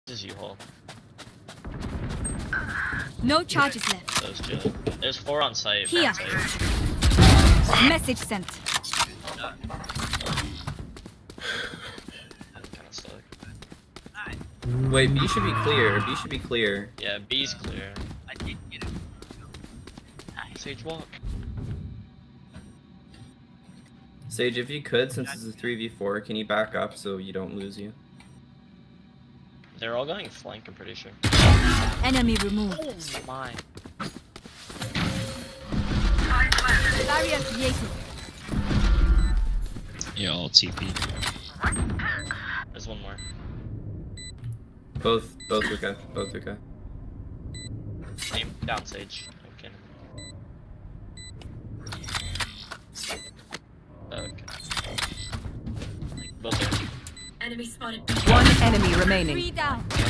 This is U-Haul. No charges left. That was Jett. There's 4 on site. Here. Site. Message sent. Kinda stuck. Wait, B should be clear. B should be clear. Yeah, B's clear. Sage walk. Sage, if you could, since it's a 3v4, can you back up so you don't lose you? They're all going flank, I'm pretty sure. Enemy removed. Oh my. Barrier created. Yeah, all TP. There's one more. Both okay. Both okay. Aim down, Sage. Okay. Okay. Both are. Enemy spotted. One enemy remaining. 3 down.